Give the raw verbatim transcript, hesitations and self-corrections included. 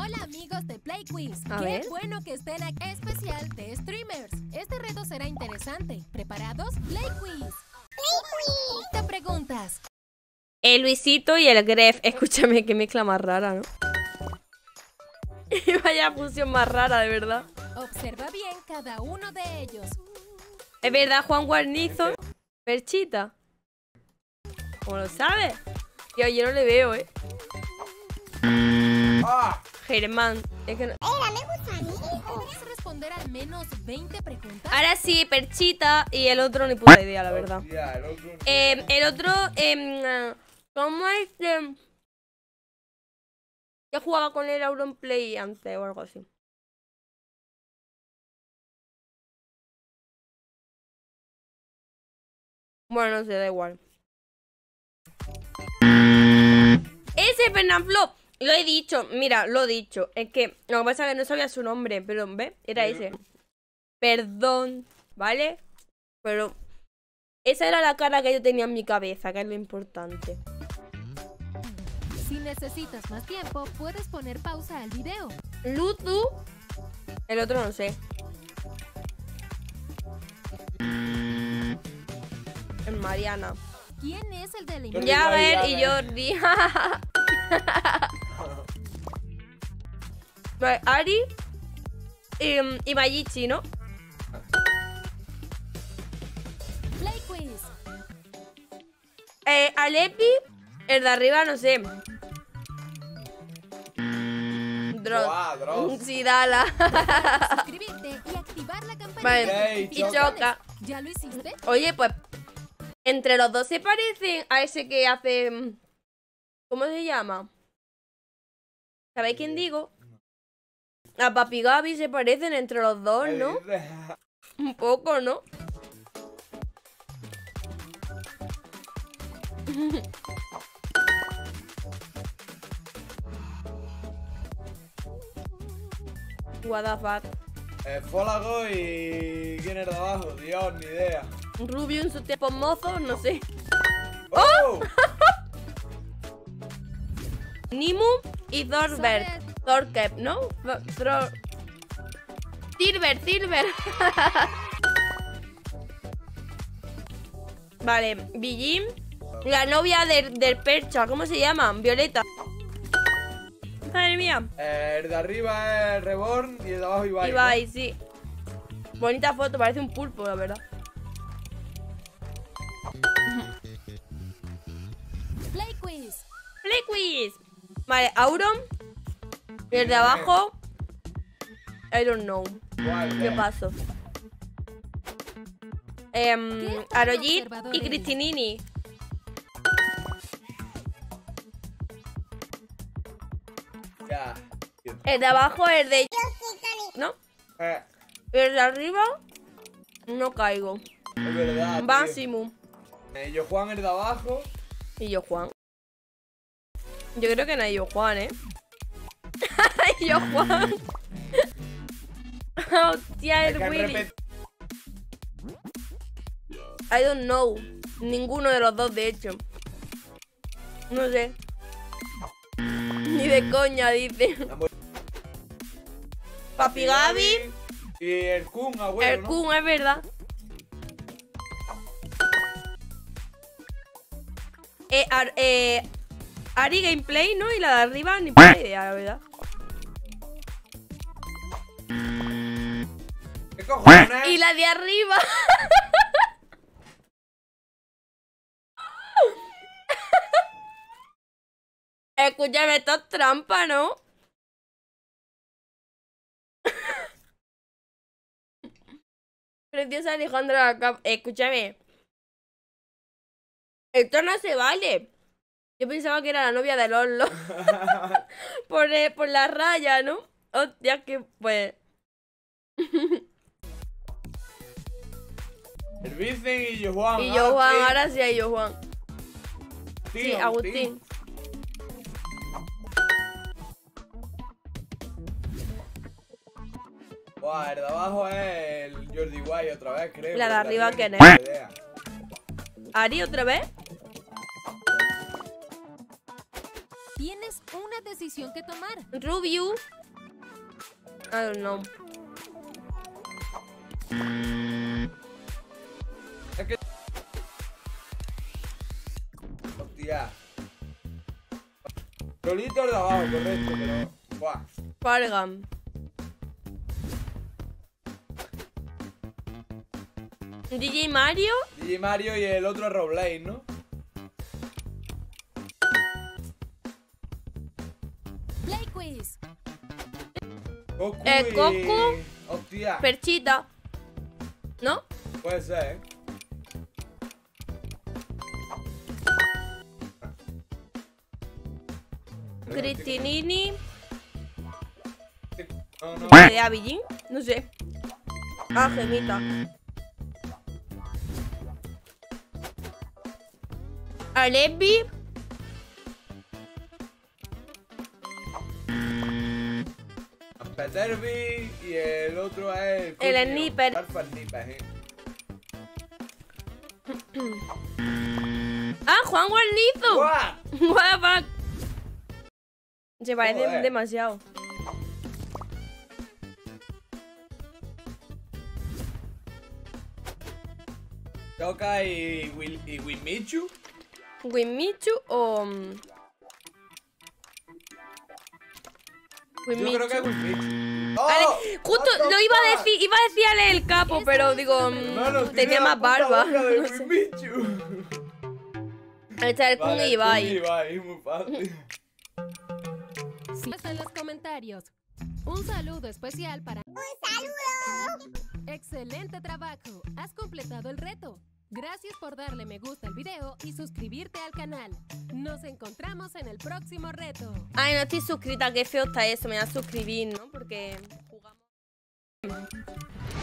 Hola amigos de Play Quiz. A Qué ver. bueno que estén aquí. Especial de streamers. Este reto será interesante. ¿Preparados? Play Quiz. Play Quiz. Te preguntas. El Luisito y el Gref. Escúchame, qué mezcla más rara, ¿no? Vaya fusión más rara, de verdad. Observa bien cada uno de ellos. Es verdad, Juan Guarnizo. Perchita. ¿Cómo lo sabes? Yo, yo no le veo, ¿eh? Ah. Germán. Es que no... ¿Podrías responder al menos veinte preguntas? Ahora sí, Perchita y el otro ni puta idea, la verdad. Hostia, el otro. Eh, el otro, eh, ¿cómo es? Eh, que jugaba con el Auronplay antes o algo así. Bueno, no sé, da igual. Ese Fernanfloo, lo he dicho, mira, lo he dicho. Es que lo que pasa es que no sabía su nombre, pero ¿ves? Era ese. Perdón, ¿vale? Pero esa era la cara que yo tenía en mi cabeza, que es lo importante. Si necesitas más tiempo, puedes poner pausa al video. Luzu. El otro no sé. Es Mariana. ¿Quién es el de la Jordi imagen? Jagger y Jagger. Jordi. Vale, Ari y, y Mayichi, ¿no? Play Quiz. Eh, Alepi, el de arriba, no sé. Dross. Buah, Dross. Sí, Dala. Suscribirte y activar la campanita. Vale. Ey, Y choca. choca. ¿Ya lo hiciste? Oye, pues entre los dos se parecen a ese que hace. ¿Cómo se llama? ¿Sabéis quién digo? A Papi Gaby se parecen entre los dos, ¿no? Un poco, ¿no? What the fuck. Eh, Fólago y... ¿Quién era de abajo? Dios, ni idea. Rubio en sus tiempos mozos, no sé. ¡Oh! Nimu y Thorberg. Thorkep, ¿no? Thor... Silver, Silver. Vale, Bijim. La novia del, del Percha, ¿cómo se llama? Violeta. Madre mía. Eh, el de arriba es Reborn y el de abajo Ibai. Ibai, sí. Bonita foto, parece un pulpo, la verdad. Play Quiz. Play quiz. Vale, Auron. Y el de abajo. I don't know. ¿no? ¿Cuál? ¿Qué Eh, pasó? ¿Qué Em, tan Arojit observador y eres? Cristinini. Ya. El de abajo es de... ¿No? Eh, El de arriba... No caigo. es verdad. tío. Máximo. Eh, yo Juan el de abajo. Y yo Juan. Yo creo que no hay yo Juan, ¿eh? Y yo Juan. Hostia, Es el que han Willy. repetido. I don't know. Ninguno de los dos, de hecho. No sé. Ni de coña, dice. Papi Gaby. Y el Kun, abuelo, El ¿no? Kun, es verdad. Eh, Ar- eh, Ari Gameplay, ¿no? Y la de arriba, ni puta idea, la verdad. ¿Qué cojones? Y la de arriba. Escúchame, esto es trampa, ¿no? Preciosa Alejandra Cap- Escúchame. Esto no se vale. Yo pensaba que era la novia de Lolo. por, eh, por la raya, ¿no? Hostia, que pues. El Vicen y yo Juan. Y yo, Juan, sí. ahora sí hay yo, Juan. Sí, Sí, Agustín. Buah, el de abajo es el Jordi Guay otra vez, creo. La de pero arriba, no ¿quién tengo es? ni idea. Ari, otra vez. Tienes una decisión que tomar. Rubio. I don't know. Es que... Hostia. Lolito de abajo, correcto, pero... Buah. Fargam. D J Mario. D J Mario y el otro es Roblox, ¿no? Play quiz. Goku Eh, y... Goku. Hostia. Perchita. ¿No? Puede ser, ¿eh? Cristinini. No, no. ¿De Abillín? No sé. Ah, Gemita. Alevi. Peterby y el otro es... El coño, Sniper. Alpha Sniper, ¿eh? Ah, Juan Guarnizo. ¡Buah! What the fuck. Se parece Joder. demasiado. Toca y, Will, y Wimichu. ¿Wimichu o...? mm, Yo creo que es Wimichu. Wimichu. ¡Oh! Vale, justo What the lo iba a fuck? decir, iba a decir Ale el capo, pero digo, mm, Hermano, tiene tenía la más puta barba. boca de No sé. Wimichu. Ahí está el Kun Vale, y Ibai. Kun y Ibai, muy fácil. Sí. En los comentarios. Un saludo especial para... ¡Un saludo! Excelente trabajo. Has completado el reto. Gracias por darle me gusta al video y suscribirte al canal. Nos encontramos en el próximo reto. Ay, no estoy suscrita, qué feo está eso, me voy a suscribir, ¿no? Porque jugamos...